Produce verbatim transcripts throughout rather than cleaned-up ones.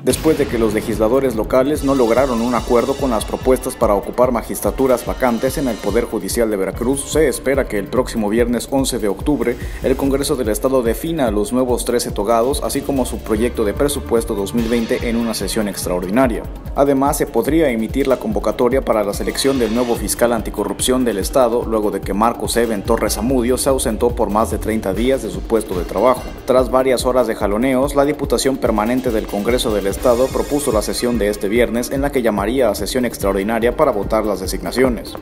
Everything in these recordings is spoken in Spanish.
Después de que los legisladores locales no lograron un acuerdo con las propuestas para ocupar magistraturas vacantes en el Poder Judicial de Veracruz, se espera que el próximo viernes once de octubre el Congreso del Estado defina a los nuevos trece togados, así como su proyecto de presupuesto dos mil veinte en una sesión extraordinaria. Además, se podría emitir la convocatoria para la selección del nuevo fiscal anticorrupción del Estado, luego de que Marcos Eben Torres Zamudio se ausentó por más de treinta días de su puesto de trabajo. Tras varias horas de jaloneos, la Diputación Permanente del Congreso del Estado propuso la sesión de este viernes, en la que llamaría a sesión extraordinaria para votar las designaciones.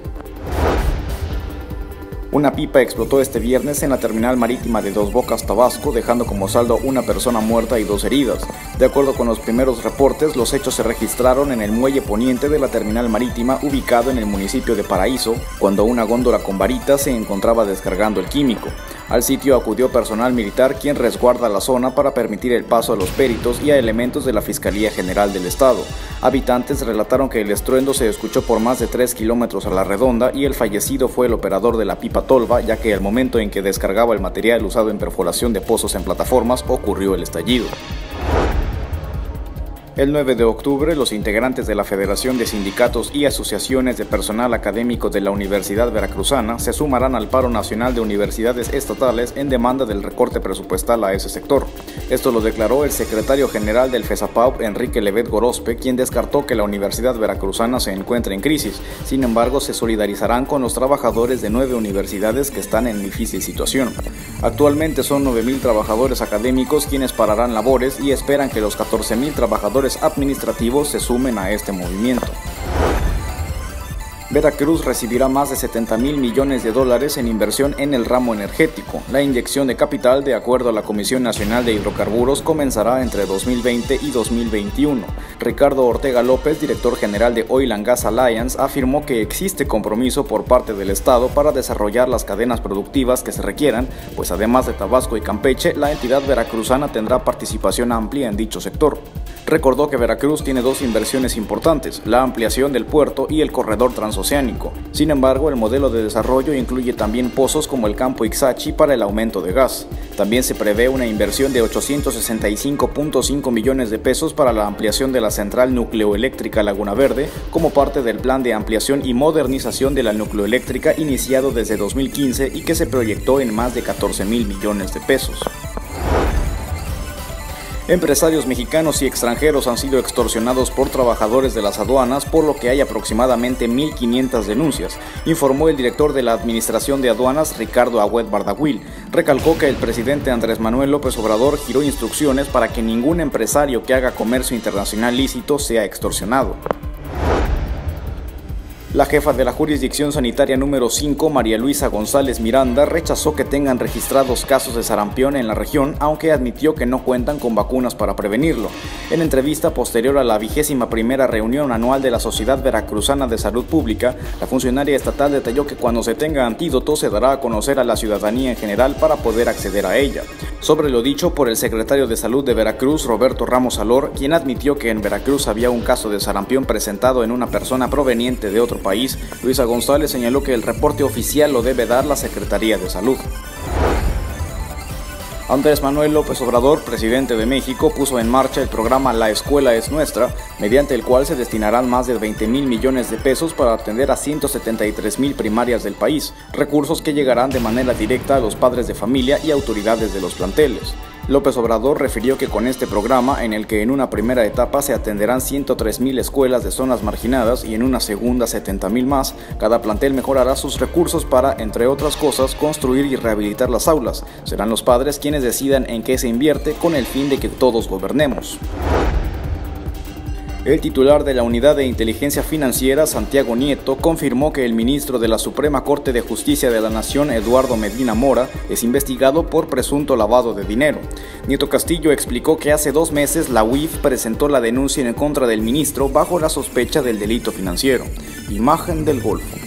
Una pipa explotó este viernes en la terminal marítima de Dos Bocas, Tabasco, dejando como saldo una persona muerta y dos heridas. De acuerdo con los primeros reportes, los hechos se registraron en el muelle poniente de la terminal marítima, ubicado en el municipio de Paraíso, cuando una góndola con varitas se encontraba descargando el químico. Al sitio acudió personal militar, quien resguarda la zona para permitir el paso a los peritos y a elementos de la Fiscalía General del Estado. Habitantes relataron que el estruendo se escuchó por más de tres kilómetros a la redonda y el fallecido fue el operador de la pipa tolva, ya que al momento en que descargaba el material usado en perforación de pozos en plataformas ocurrió el estallido. El nueve de octubre, los integrantes de la Federación de Sindicatos y Asociaciones de Personal Académico de la Universidad Veracruzana se sumarán al paro nacional de universidades estatales en demanda del recorte presupuestal a ese sector. Esto lo declaró el secretario general del FESAPAUP, Enrique Levet Gorospe, quien descartó que la Universidad Veracruzana se encuentre en crisis. Sin embargo, se solidarizarán con los trabajadores de nueve universidades que están en difícil situación. Actualmente son nueve mil trabajadores académicos quienes pararán labores y esperan que los catorce mil trabajadores administrativos se sumen a este movimiento. Veracruz recibirá más de setenta mil millones de dólares en inversión en el ramo energético. La inyección de capital, de acuerdo a la Comisión Nacional de Hidrocarburos, comenzará entre dos mil veinte y dos mil veintiuno. Ricardo Ortega López, director general de Oil and Gas Alliance, afirmó que existe compromiso por parte del Estado para desarrollar las cadenas productivas que se requieran, pues además de Tabasco y Campeche, la entidad veracruzana tendrá participación amplia en dicho sector. Recordó que Veracruz tiene dos inversiones importantes, la ampliación del puerto y el corredor transoceánico. Sin embargo, el modelo de desarrollo incluye también pozos como el campo Ixachi para el aumento de gas. También se prevé una inversión de ochocientos sesenta y cinco punto cinco millones de pesos para la ampliación de la central nucleoeléctrica Laguna Verde, como parte del plan de ampliación y modernización de la nucleoeléctrica iniciado desde dos mil quince y que se proyectó en más de catorce mil millones de pesos. Empresarios mexicanos y extranjeros han sido extorsionados por trabajadores de las aduanas, por lo que hay aproximadamente mil quinientas denuncias, informó el director de la Administración de Aduanas, Ricardo Agüed Bardahuil. Recalcó que el presidente Andrés Manuel López Obrador giró instrucciones para que ningún empresario que haga comercio internacional lícito sea extorsionado. La jefa de la Jurisdicción Sanitaria número cinco, María Luisa González Miranda, rechazó que tengan registrados casos de sarampión en la región, aunque admitió que no cuentan con vacunas para prevenirlo. En entrevista posterior a la vigésima primera reunión anual de la Sociedad Veracruzana de Salud Pública, la funcionaria estatal detalló que cuando se tenga antídoto se dará a conocer a la ciudadanía en general para poder acceder a ella. Sobre lo dicho por el secretario de Salud de Veracruz, Roberto Ramos Alor, quien admitió que en Veracruz había un caso de sarampión presentado en una persona proveniente de otro país, Luisa González señaló que el reporte oficial lo debe dar la Secretaría de Salud. Andrés Manuel López Obrador, presidente de México, puso en marcha el programa La Escuela es Nuestra, mediante el cual se destinarán más de veinte mil millones de pesos para atender a ciento setenta y tres mil primarias del país, recursos que llegarán de manera directa a los padres de familia y autoridades de los planteles. López Obrador refirió que con este programa, en el que en una primera etapa se atenderán ciento tres mil escuelas de zonas marginadas y en una segunda setenta mil más, cada plantel mejorará sus recursos para, entre otras cosas, construir y rehabilitar las aulas. Serán los padres quienes decidan en qué se invierte con el fin de que todos gobernemos. El titular de la Unidad de Inteligencia Financiera, Santiago Nieto, confirmó que el ministro de la Suprema Corte de Justicia de la Nación, Eduardo Medina Mora, es investigado por presunto lavado de dinero. Nieto Castillo explicó que hace dos meses la U I F presentó la denuncia en contra del ministro bajo la sospecha del delito financiero. Imagen del Golfo.